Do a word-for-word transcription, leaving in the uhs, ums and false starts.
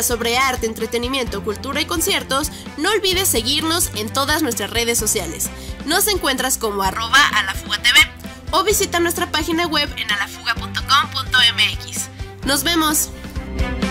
más sobre arte, entretenimiento, cultura y conciertos, no olvides seguirnos en todas nuestras redes sociales. Nos encuentras como arroba alafugatv o visita nuestra página web en alafuga punto com punto m x. ¡Nos vemos!